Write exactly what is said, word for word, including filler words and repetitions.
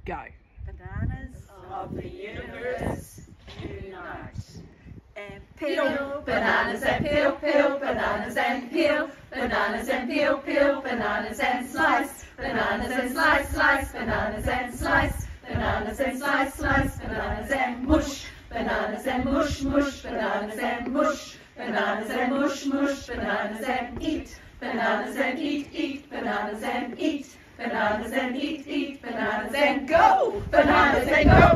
Go. Bananas Of the universe unite. and peel. Bananas and peel, peel, bananas and peel, bananas and peel, peel, bananas and slice, bananas and slice, slice, bananas and slice, bananas and slice, slice, bananas and mush, bananas and mush, mush, bananas and mush, bananas and mush, mush, bananas and eat, bananas and eat, eat, bananas and eat, bananas and eat, eat, bananas and go, bananas and go.